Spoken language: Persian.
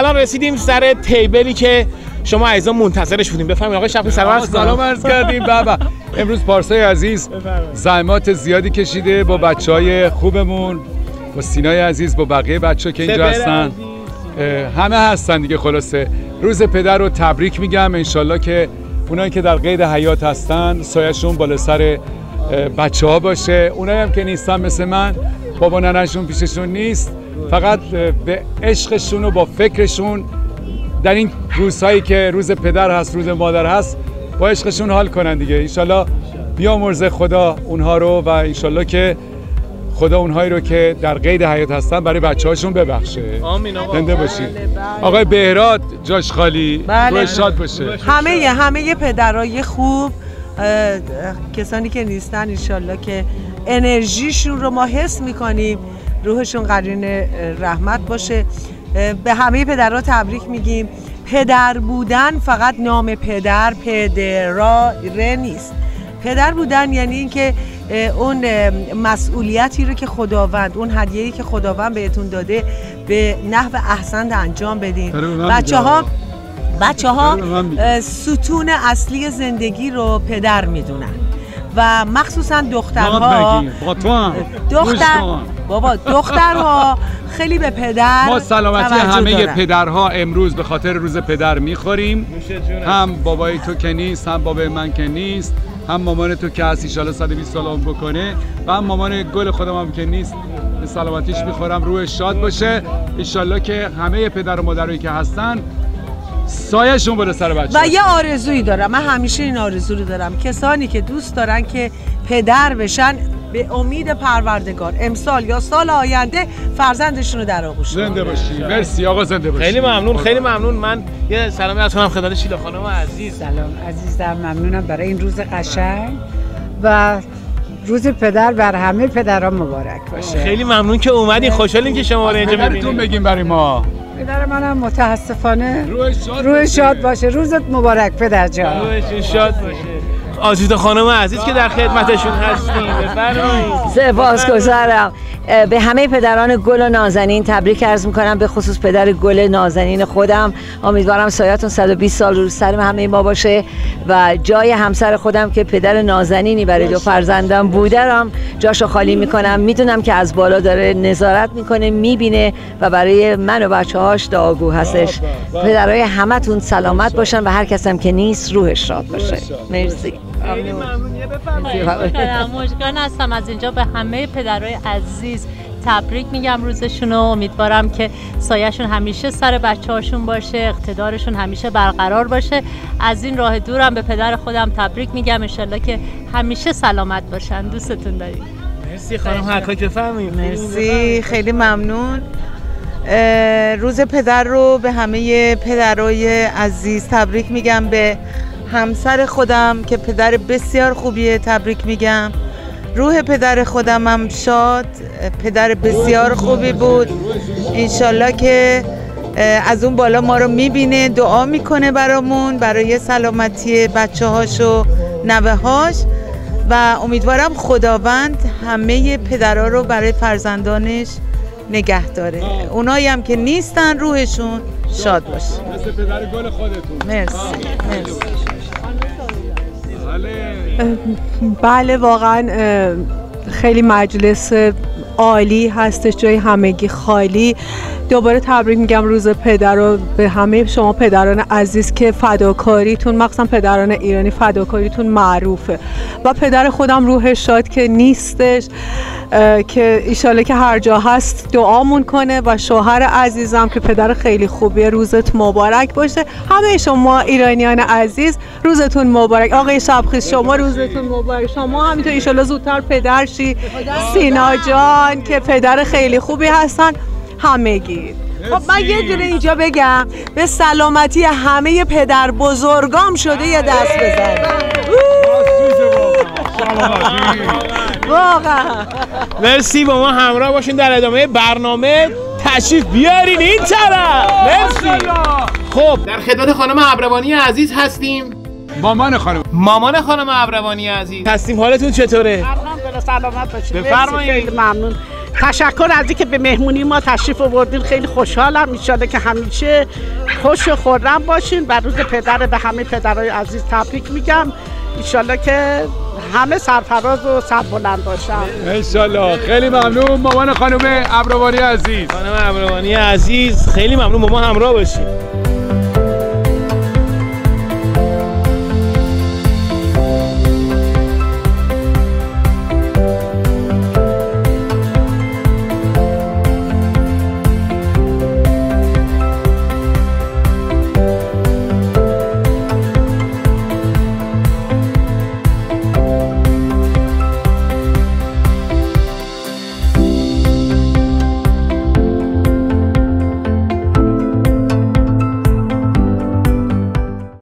الان رسیدیم سر تیبلی که شما عزیزان منتظرش بودیم. بفرمایید آقای شفیعی سلام عرض کردیم. بابا امروز پارسای عزیز زحمات زیادی کشیده با بچهای خوبمون، با سینای عزیز، با بقیه بچه‌ها که اینجا هستن، همه هستن دیگه. خلاصه روز پدر رو تبریک میگم. انشالله که اونایی که در قید حیات هستن سایه‌شون بالا سر بچه‌ها باشه. اونایی هم که نیستن مثل من، بابا ننه‌شون پیششون نیست، فقط به عشقشون و با فکرشون در این روزهایی که روز پدر هست، روز مادر هست، با عشقشون حال کنن دیگه. انشالله بیامرزه خدا اونها رو و انشالله که خدا اونهایی رو که در قید حیات هستن برای بچه‌هاشون ببخشه. آمین آقا. زنده باشید. آقای بهراد جاش خالی، روح شاد باشه. همه پدرای خوب، کسانی که نیستن انشالله که انرژیشون رو ما حس میکنیم، روحشون قرین رحمت باشه. به همه پدرها تبریک میگیم. پدر بودن فقط نام پدره نیست. پدر بودن یعنی اینکه اون مسئولیتی رو که خداوند، اون هدیه‌ای که خداوند بهتون داده به نحو احسن انجام بدین. بچه‌ها ستون اصلی زندگی رو پدر میدونن و مخصوصا دخترها خیلی به پدر. ما سلامتی همه پدرها امروز به خاطر روز پدر میخوریم. هم بابای تو که نیست، هم بابای من که نیست، هم مامان تو که هست ان شاءالله 120 سال عمر بکنه، و هم مامان گل خودم هم که نیست، به سلامتیش میخورم، روح شاد باشه. ان شاءالله که همه پدر و مادرایی که هستن سایه‌شون بالا سر بچه‌ها. و یه آرزویی دارم، من همیشه این آرزو رو دارم، کسانی که دوست دارن که پدر بشن به امید پروردگار امسال یا سال آینده فرزندشون رو در آغوش زنده باشی. مرسی آقا، زنده باشی. خیلی ممنون، خیلی ممنون. من یه سلامی از خودم خدمت شیلا خانم عزیز. سلام عزیزم، ممنونم برای این روز قشنگ و روز پدر بر همه پدران مبارک باشه. خیلی ممنون که اومدین، خوشحالیم که شما رو اینجا ببینیم. بگیم برای ما. پدر منم متاسفانه روح شاد باشه. روزت مبارک پدر جان. روحش شاد باشه. آزیتا خانم عزیز که در خدمتشون هستیم، بفرمایید. سپاسگزارم. به همه پدران گل و نازنین تبریک عرض میکنم، به خصوص پدر گل نازنین خودم. امیدوارم سایه‌تون 120 سال رو سر همه ما باشه و جای همسر خودم که پدر نازنینی برای دو فرزندم بوده رم جاشو خالی میکنم. میدونم که از بالا داره نظارت میکنه، میبینه و برای من و بچه‌هاش دعاگو هستش. پدرای همتون سلامت باشن و هر کس هم که نیست روحش شاد باشه. مرسی. خیلی ممنون. بفرمایید. مژگان هستم از اینجا. به همه پدرای عزیز تبریک میگم روزشون رو. امیدوارم که سایه‌شون همیشه سر بچه‌هاشون باشه، اقتدارشون همیشه برقرار باشه. از این راه دورم به پدر خودم تبریک میگم، انشالله که همیشه سلامت باشن. دوستتون داریم. مرسی خانم حقایی، بفرمایید. مرسی، خیلی ممنون. روز پدر رو به همه پدرای عزیز تبریک میگم. به همسر خودم که پدر بسیار خوبیه تبریک میگم. روح پدر خودم هم شاد، پدر بسیار خوبی بود. انشالله که از اون بالا ما رو میبینه، دعا میکنه برامون، برای سلامتی بچه هاش و نوه هاش، و امیدوارم خداوند همه پدرها رو برای فرزندانش نگه داره. اونایی هم که نیستن روحشون شاد باشه. مثل پدر گل خودتون. مرسی. بله واقعا خیلی مجلس عالی هستش، جای همگی خالی. دوباره تبریک میگم روز پدر رو به همه شما پدران عزیز که فداکاریتون، مخصوصا پدران ایرانی، فداکاریتون معروفه. و پدر خودم روح شاد که نیستش، که ایشاله که هر جا هست دعامون کنه، و شوهر عزیزم که پدر خیلی خوبیه. روزت مبارک باشه. همه شما ایرانیان عزیز روزتون مبارک. آقای شبخیز شما روزتون مبارک. شما همینطور ایشاله زودتر پدر شی. سینا جان که پدر خیلی خوبی هستن همگی. خب من یه دونه اینجا بگم، به سلامتی همه پدر بزرگام شده یه دست بزن. واقعا مرسی. با ما همراه باشین در ادامه برنامه. تشریف بیارین این طرف. مرسی. خب در خدمت خانم ابروانی عزیز هستیم. مامان خانم ابروانی عزیز هستیم. حالتون چطوره؟ الحمدلله سلامت باشید. بفرمایید. خیلی ممنون. تشکر از اینکه به مهمونی ما تشریف آوردین. خیلی خوشحالم. ان که همیشه خوش و خرم باشین و روز پدر به همه پدرای عزیز تبریک میگم. ان که همه سرفراز و سربلند باشن ان. خیلی ممنون مامان خانم ابروانی عزیز. خانم ابروانی عزیز خیلی ممنون با ما همراه باشید.